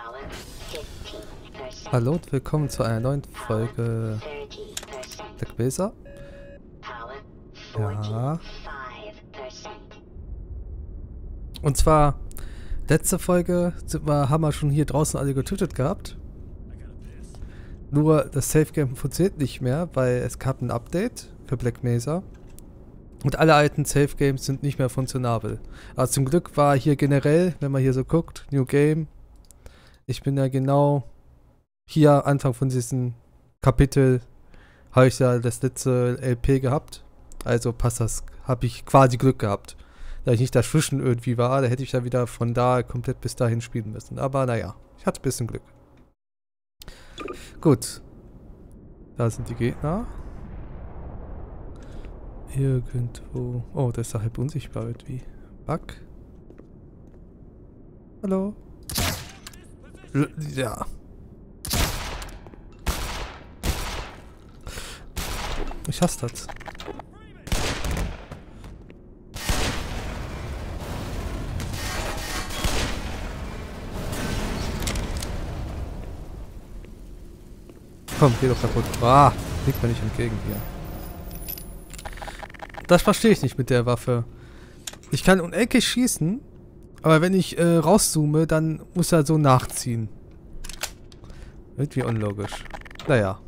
Hallo und willkommen zu einer neuen Folge Black Mesa. Ja. Und zwar, letzte Folge haben wir schon hier draußen alle getötet gehabt. Nur das Safe Game funktioniert nicht mehr, weil es gab ein Update für Black Mesa. Und alle alten Safe Games sind nicht mehr funktionabel. Aber zum Glück war hier generell, wenn man hier so guckt, New Game. Ich bin ja genau hier Anfang von diesem Kapitel, habe ich ja das letzte LP gehabt. Also passt das, habe ich quasi Glück gehabt. Da ich nicht dazwischen irgendwie war, da hätte ich ja wieder von da komplett bis dahin spielen müssen. Aber naja, ich hatte ein bisschen Glück. Gut. Da sind die Gegner. Irgendwo. Oh, der ist da halb unsichtbar irgendwie. Bug. Hallo. Ja. Ich hasse das. Komm, geh doch kaputt. Ah, liegt mir nicht entgegen hier. Das verstehe ich nicht mit der Waffe. Ich kann unendlich schießen, aber wenn ich rauszoome, dann muss er so nachziehen. Irgendwie unlogisch. Naja.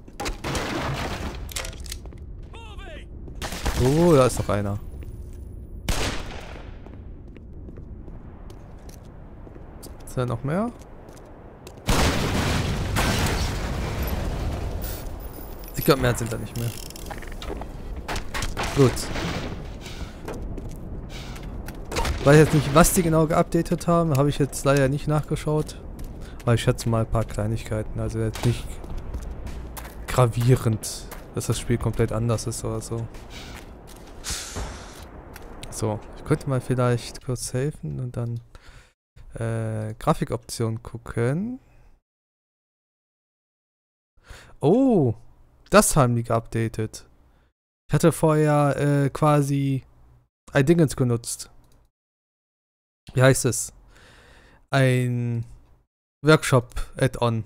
Oh, da ist noch einer. Ist da noch mehr? Ich glaube, mehr sind da nicht mehr. Gut. Weiß jetzt nicht, was die genau geupdatet haben. Habe ich jetzt leider nicht nachgeschaut. Aber ich schätze mal ein paar Kleinigkeiten. Also jetzt nicht gravierend, dass das Spiel komplett anders ist oder so. So, ich könnte mal vielleicht kurz safen und dann Grafikoptionen gucken. Oh, das haben die geupdatet. Ich hatte vorher quasi ein Dingens genutzt. Wie heißt es? Ein Workshop-Add-on.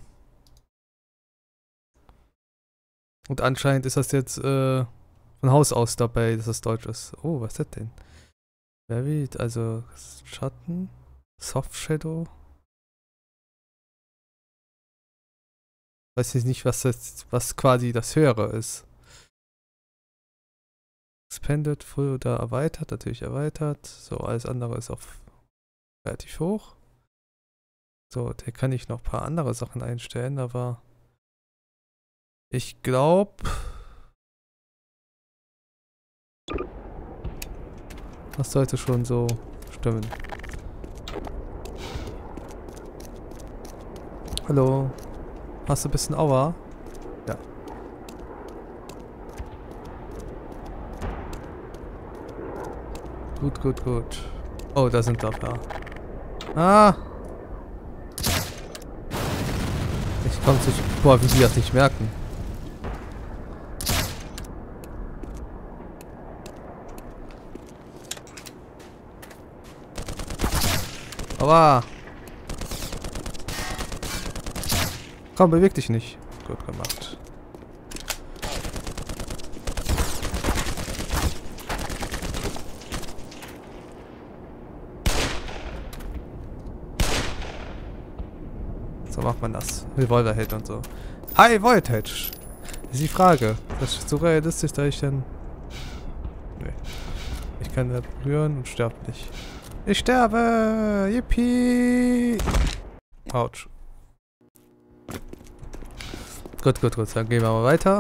Und anscheinend ist das jetzt von Haus aus dabei, dass das Deutsch ist. Oh, was ist das denn? Varied, also Schatten, Soft Shadow. Weiß ich nicht, was quasi das Höhere ist. Expanded, Full oder erweitert, natürlich erweitert. So, alles andere ist auf relativ hoch. So, hier kann ich noch ein paar andere Sachen einstellen, aber ich glaube, das sollte schon so stimmen. Hallo, hast du ein bisschen Aua? Ja. Gut, gut, gut. Oh, da sind doch da. Ah! Ich komme sich vor, wie die das nicht merken. Aber komm, beweg dich nicht. Gut gemacht. So macht man das. Revolver-Hit und so. Hi, Voltage! Ist die Frage. Das ist so realistisch, da ich dann... Nee. Ich kann da berühren und sterbe nicht. Ich sterbe! Yippie! Autsch. Gut, gut, gut. Dann gehen wir mal weiter.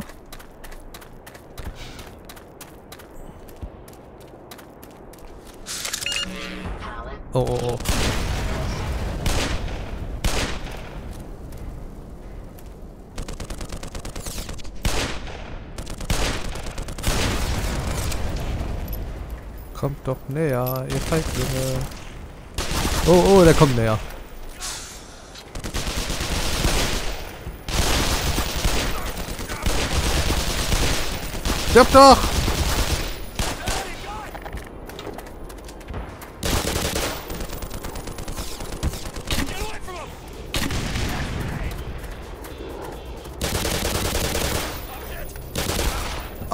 Oh, oh, oh. Kommt doch näher, ihr Feiglinge. Oh, oh, der kommt näher. Stirb doch!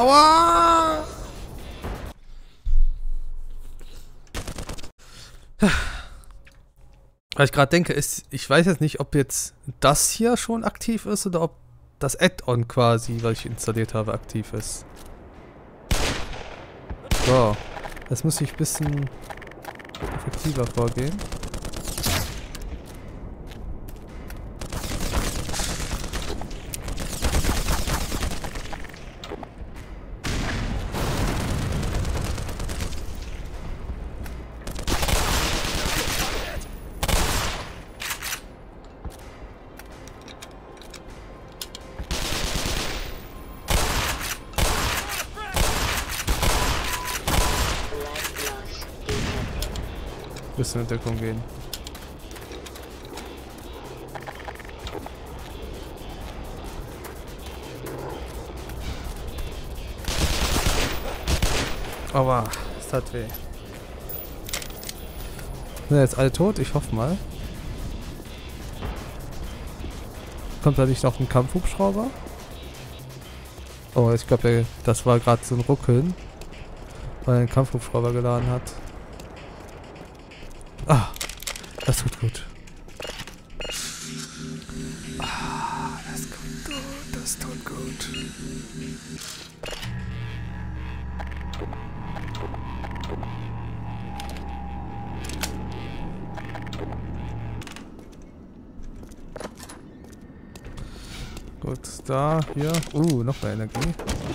Aua! Weil ich gerade denke, ich weiß jetzt nicht, ob jetzt das hier schon aktiv ist oder ob das Add-on quasi, was ich installiert habe, aktiv ist. So. Das muss ich ein bisschen effektiver vorgehen. Bisschen in Deckung gehen. Aber es tat weh. Sind jetzt alle tot? Ich hoffe mal. Kommt da nicht noch ein Kampfhubschrauber? Oh, ich glaube, das war gerade so ein Ruckeln, weil er einen Kampfhubschrauber geladen hat. Ah, das tut gut. Ah, das tut gut, das tut gut. Gut, da, hier. Noch mehr Energie.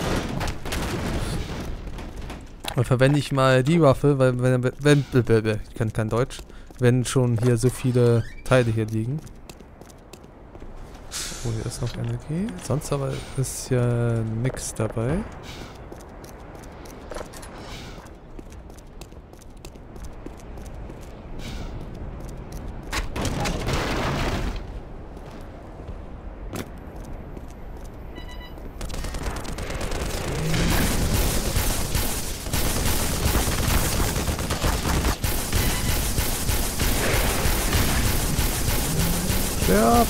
Und verwende ich mal die Waffe, weil wenn ich kann kein Deutsch, wenn schon hier so viele Teile hier liegen. Oh, hier ist noch Energie. Sonst aber ist ja nix dabei. Ja.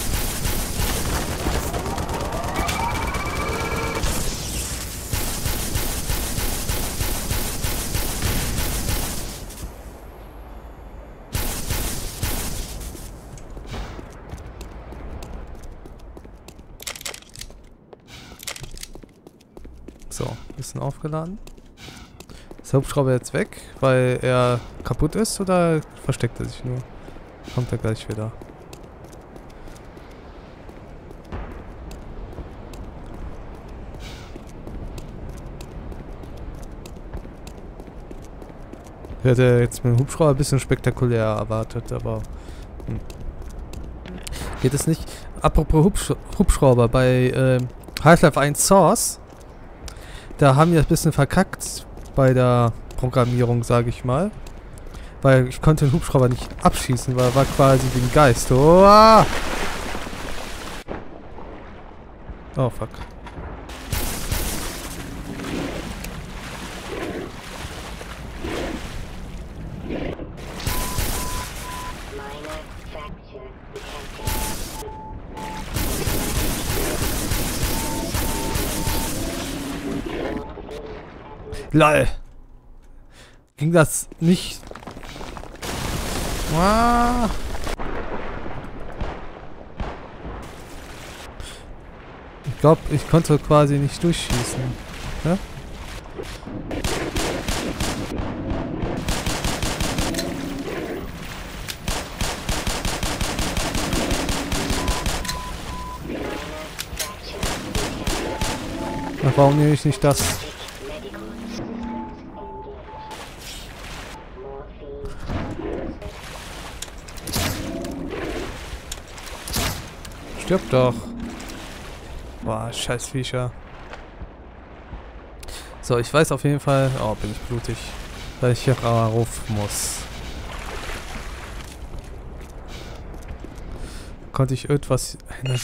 So, bisschen aufgeladen. Ist der Hubschrauber jetzt weg, weil er kaputt ist oder versteckt er sich nur? Kommt er gleich wieder. Ich hätte jetzt mit dem Hubschrauber ein bisschen spektakulär erwartet, aber geht es nicht. Apropos Hubschrauber, bei Half-Life 1 Source, da haben wir ein bisschen verkackt bei der Programmierung, sage ich mal. Weil ich konnte den Hubschrauber nicht abschießen, weil er war quasi wie ein Geist. Oh, oh fuck. LOL. Ging das nicht? Ah. Ich glaube, ich konnte quasi nicht durchschießen. Ja? Ach, warum nehme ich nicht das? Stirb doch. Boah, scheiß Viecher. So, ich weiß auf jeden Fall... Oh, bin ich blutig. Weil ich hier rauf muss. Konnte ich etwas...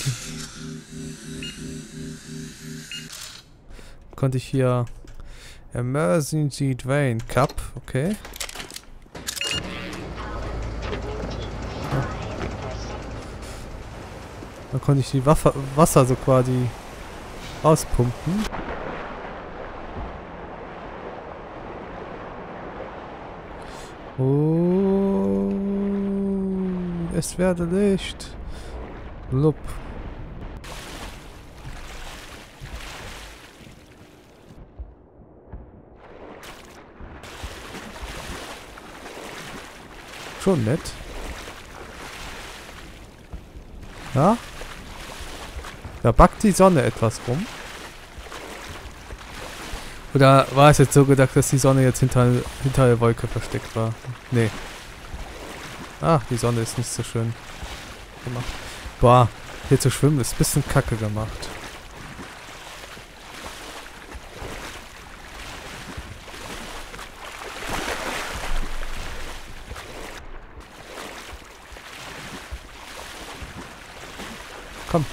Konnte ich hier... Emergency Drain Cup, okay. Da konnte ich die Wasser so quasi auspumpen. Es werde Licht. Lup. Schon nett. Ja? Da backt die Sonne etwas rum. Oder war es jetzt so gedacht, dass die Sonne jetzt hinter der Wolke versteckt war? Nee. Ach, die Sonne ist nicht so schön gemacht. Boah, hier zu schwimmen ist ein bisschen kacke gemacht. Komm.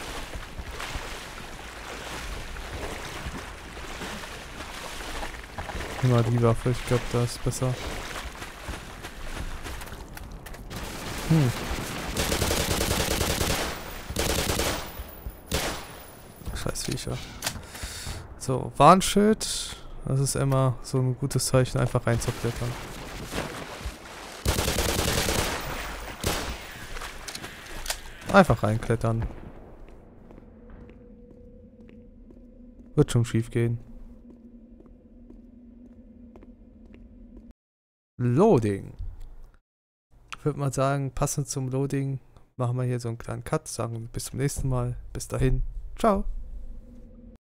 Nimm mal die Waffe, ich glaube, das ist besser. Scheiß Viecher. So, Warnschild. Das ist immer so ein gutes Zeichen, einfach reinzuklettern. Einfach reinklettern. Wird schon schief gehen. Loading. Ich würde mal sagen, passend zum Loading machen wir hier so einen kleinen Cut. Sagen wir bis zum nächsten Mal. Bis dahin. Ciao.